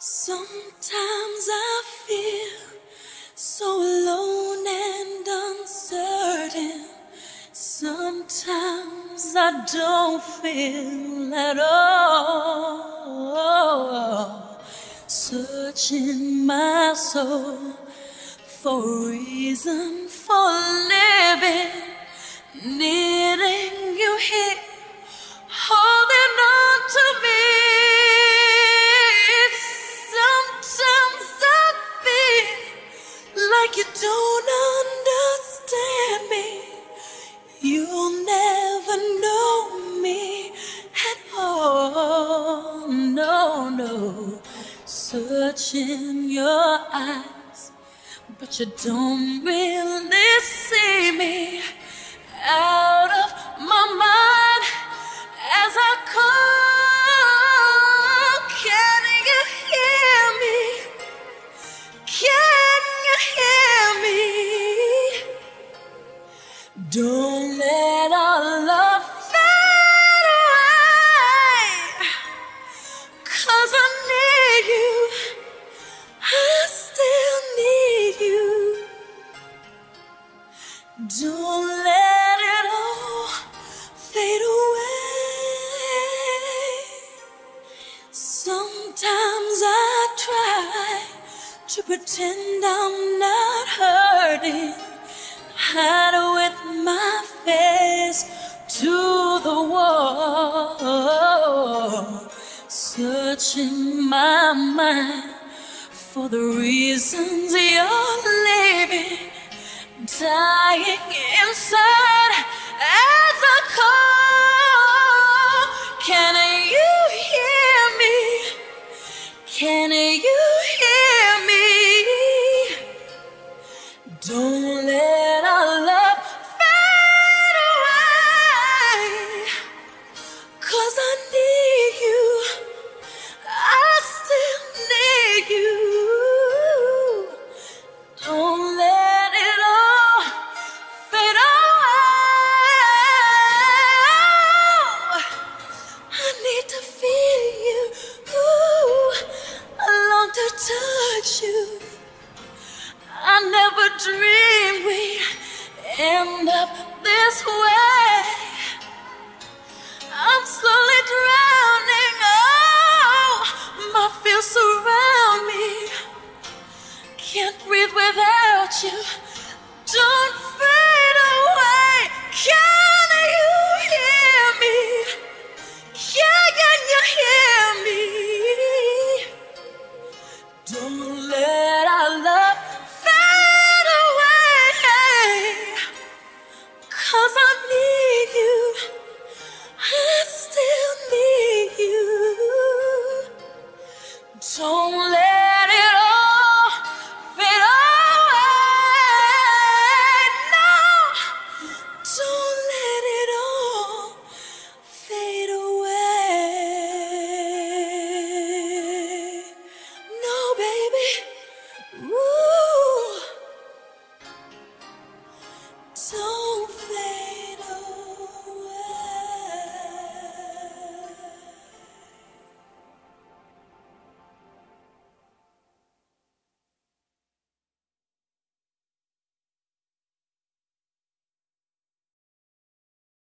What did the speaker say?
Sometimes I feel so alone and uncertain. Sometimes I don't feel at all. Searching my soul for a reason for living, needing you here, holding on to me. Sometimes I feel like you don't understand me. You'll never know me at all. No, no. Searching your eyes, but you don't really see me. Out of my mind as I call, can you hear me? Can you hear me? Don't let our love fade away, 'cause I need you, I still need you. Don't let it all fade away. Sometimes I try to pretend I'm not hurting, hide with my face to the wall, searching my mind for the reasons you're leaving, dying inside.